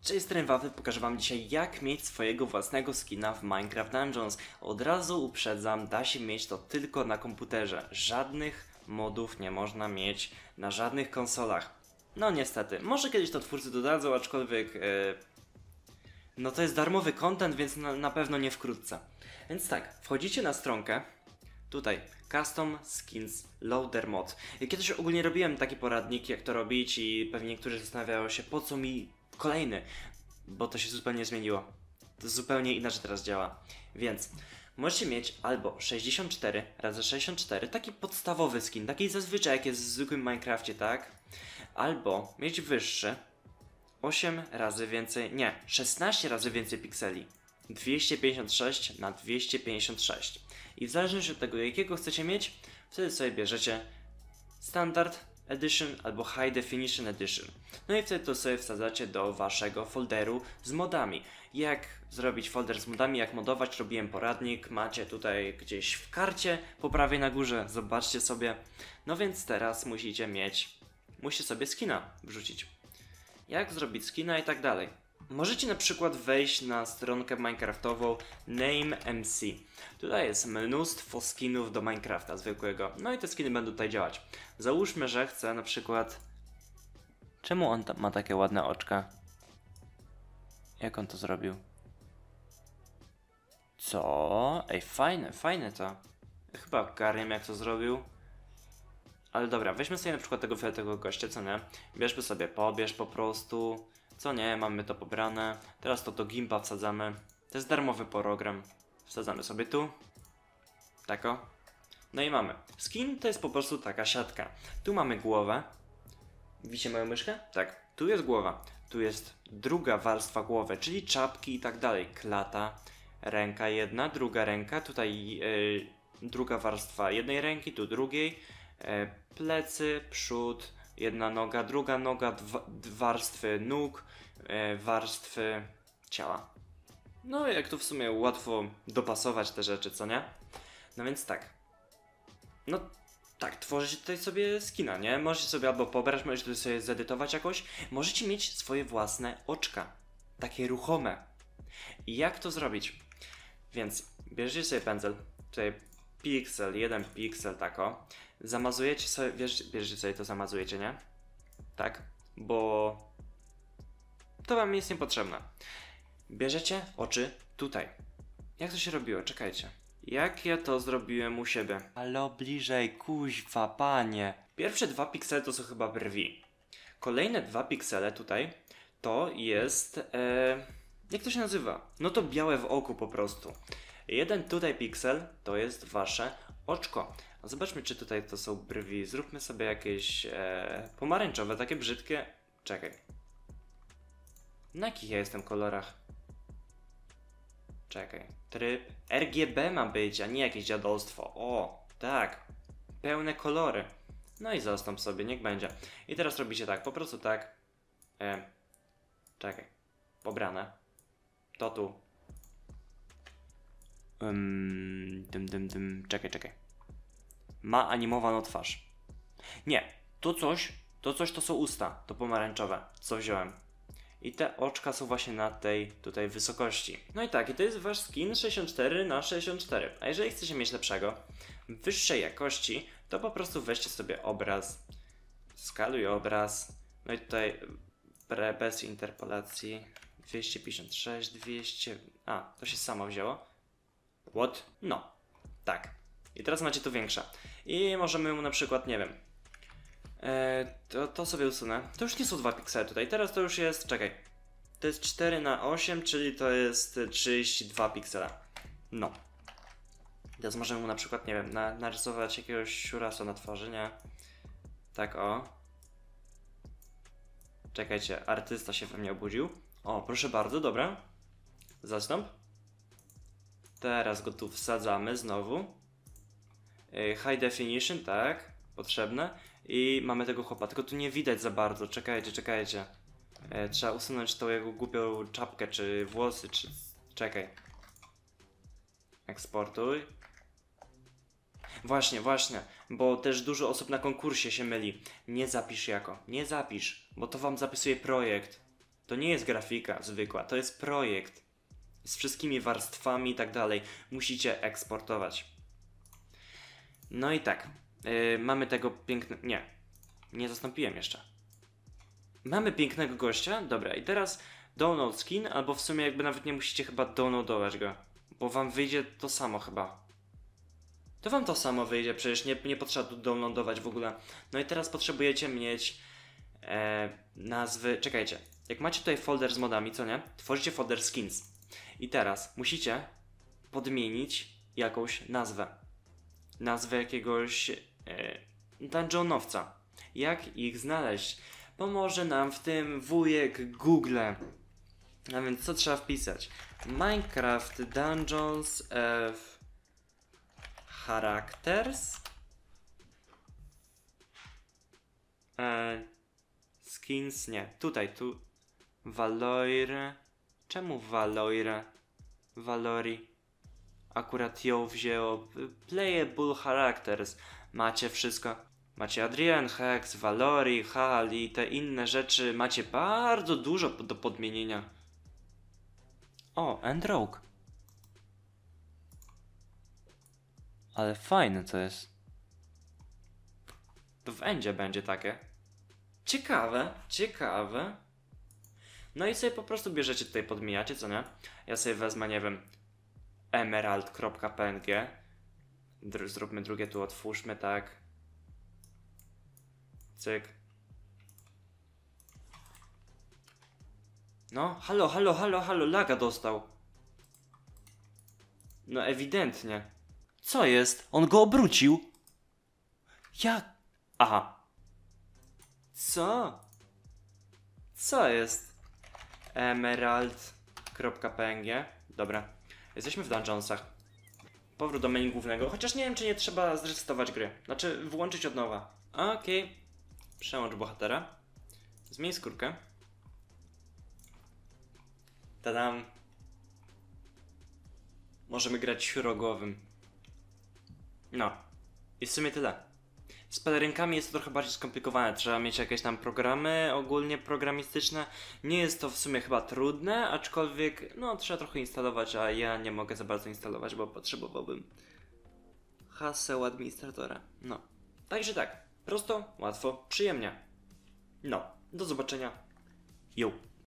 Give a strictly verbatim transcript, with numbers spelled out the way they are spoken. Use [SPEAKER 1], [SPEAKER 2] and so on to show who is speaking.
[SPEAKER 1] Cześć, jestem Wawy, pokażę wam dzisiaj jak mieć swojego własnego skina w Minecraft Dungeons. Od razu uprzedzam, da się mieć to tylko na komputerze. Żadnych modów nie można mieć na żadnych konsolach. No niestety, może kiedyś to twórcy dodadzą, aczkolwiek yy, no to jest darmowy content, więc na, na pewno nie wkrótce. Więc tak, wchodzicie na stronkę, tutaj Custom Skins Loader Mod. Kiedyś ogólnie robiłem taki poradnik, jak to robić i pewnie niektórzy zastanawiają się, po co mi kolejny, bo to się zupełnie zmieniło. To zupełnie inaczej teraz działa. Więc możecie mieć albo sześćdziesiąt cztery razy sześćdziesiąt cztery, taki podstawowy skin, taki zazwyczaj jak jest w zwykłym Minecrafcie, tak? Albo mieć wyższy, osiem razy więcej, nie, szesnaście razy więcej pikseli. dwieście pięćdziesiąt sześć na dwieście pięćdziesiąt sześć. I w zależności od tego, jakiego chcecie mieć, wtedy sobie bierzecie Standard Edition albo High Definition Edition. No i wtedy to sobie wsadzacie do waszego folderu z modami. Jak zrobić folder z modami, jak modować, robiłem poradnik, macie tutaj gdzieś w karcie po prawej na górze, zobaczcie sobie. No więc teraz musicie mieć, musicie sobie skina wrzucić. Jak zrobić skina i tak dalej. Możecie na przykład wejść na stronkę minecraftową Name M C. Tutaj jest mnóstwo skinów do Minecrafta zwykłego. No i te skiny będą tutaj działać. Załóżmy, że chcę na przykład... Czemu on ma takie ładne oczka? Jak on to zrobił? Co? Ej, fajne, fajne to. Chyba ogarniam, jak to zrobił. Ale dobra, weźmy sobie na przykład tego fioletowego gościa, co nie? Bierzmy sobie, pobierz po prostu. Co nie, mamy to pobrane. Teraz to do Gimpa wsadzamy. To jest darmowy program. Wsadzamy sobie tu. Tako. No i mamy. Skin to jest po prostu taka siatka. Tu mamy głowę. Widzicie moją myszkę? Tak. Tu jest głowa. Tu jest druga warstwa głowy, czyli czapki i tak dalej. Klata, ręka jedna, druga ręka. Tutaj yy, druga warstwa jednej ręki, tu drugiej. Yy, plecy, przód, jedna noga, druga noga, dwa, warstwy nóg, yy, warstwy ciała. No jak tu w sumie łatwo dopasować te rzeczy, co nie? No więc tak. No tak, tworzycie tutaj sobie skina, nie? Możecie sobie albo pobrać, możecie tutaj sobie zedytować jakoś. Możecie mieć swoje własne oczka. Takie ruchome. I jak to zrobić? Więc bierzecie sobie pędzel, tutaj piksel, jeden piksel, tako. Zamazujecie sobie, bierzecie sobie to, zamazujecie, nie? Tak, bo to wam jest niepotrzebne. Bierzecie oczy tutaj. Jak to się robiło? Czekajcie. Jak ja to zrobiłem u siebie? Halo, bliżej, kuźwa, panie. Pierwsze dwa piksele to są chyba brwi. Kolejne dwa piksele tutaj to jest... E, jak to się nazywa? No to białe w oku po prostu. Jeden tutaj piksel to jest wasze oczko. A zobaczmy, czy tutaj to są brwi. Zróbmy sobie jakieś e, pomarańczowe, takie brzydkie. Czekaj. Na jakich ja jestem kolorach? Czekaj. Tryb R G B ma być, a nie jakieś dziadostwo. O, tak. Pełne kolory. No i zastąp sobie, niech będzie. I teraz robicie tak, po prostu tak. E, czekaj. Pobrane. To tu. Um, dym, dym, dym. Czekaj, czekaj. Ma animowaną twarz. Nie, to coś, to coś to są usta, to pomarańczowe, co wziąłem. I te oczka są właśnie na tej tutaj wysokości. No i tak, i to jest wasz skin sześćdziesiąt cztery na sześćdziesiąt cztery. A jeżeli chcecie mieć lepszego, wyższej jakości, to po prostu weźcie sobie obraz, skaluj obraz, no i tutaj bez interpolacji, dwieście pięćdziesiąt sześć, dwieście, a, to się samo wzięło. What? No, tak. I teraz macie tu większe. I możemy mu na przykład, nie wiem, Eee, to, to sobie usunę. To już nie są dwa piksele tutaj. Teraz to już jest, czekaj. To jest cztery na osiem, czyli to jest trzydzieści dwa piksela. No. Teraz możemy mu na przykład, nie wiem, na, narysować jakiegoś siurasa na twarzy, nie? Tak, o. Czekajcie, artysta się we mnie obudził. O, proszę bardzo, dobra. Zastąp. Teraz go tu wsadzamy znowu. Eee, high definition, tak. Potrzebne. I mamy tego chłopa, tylko tu nie widać za bardzo. Czekajcie, czekajcie. E, trzeba usunąć tą jego głupią czapkę, czy włosy, czy... Czekaj. Eksportuj. Właśnie, właśnie. Bo też dużo osób na konkursie się myli. Nie zapisz jako. Nie zapisz, bo to wam zapisuje projekt. To nie jest grafika zwykła, to jest projekt. Z wszystkimi warstwami i tak dalej. Musicie eksportować. No i tak. Yy, mamy tego pięknego... Nie. Nie zastąpiłem jeszcze. Mamy pięknego gościa. Dobra, i teraz download skin, albo w sumie jakby nawet nie musicie chyba downloadować go. Bo wam wyjdzie to samo chyba. To wam to samo wyjdzie, przecież nie, nie potrzeba tu downloadować w ogóle. No i teraz potrzebujecie mieć e, nazwy... Czekajcie. Jak macie tutaj folder z modami, co nie? Tworzycie folder skins. I teraz musicie podmienić jakąś nazwę. Nazwę jakiegoś e, dungeonowca. Jak ich znaleźć? Pomoże nam w tym wujek Google. A więc co trzeba wpisać? Minecraft Dungeons of Characters. E, skins, nie. Tutaj, tu. Valoir. Czemu Valoir? Valori. Akurat ją wzięło. Playable Characters. Macie wszystko. Macie Adrian, Hex, Valori, Hal i te inne rzeczy. Macie bardzo dużo do podmienienia. O, End Rogue. Ale fajne to jest. To w Endzie będzie takie. Ciekawe, ciekawe. No i sobie po prostu bierzecie tutaj, podmieniacie, co nie? Ja sobie wezmę, nie wiem, emerald.png. Dr- zróbmy drugie, tu otwórzmy, tak. Cyk. No, halo, halo, halo, halo, laga dostał. No ewidentnie. Co jest? On go obrócił? Jak? Aha. Co? Co jest? Emerald.png. Dobra. Jesteśmy w dungeonsach. Powrót do menu głównego. Chociaż nie wiem, czy nie trzeba zresetować gry. Znaczy, włączyć od nowa. Okej. Okay. Przełącz bohatera. Zmień skórkę. Tadam. Możemy grać śrogowym. No. I w sumie tyle. Z pelerynkami jest to trochę bardziej skomplikowane. Trzeba mieć jakieś tam programy ogólnie programistyczne. Nie jest to w sumie chyba trudne, aczkolwiek no trzeba trochę instalować, a ja nie mogę za bardzo instalować, bo potrzebowałbym haseł administratora. No. Także tak. Prosto, łatwo, przyjemnie. No. Do zobaczenia. Jo.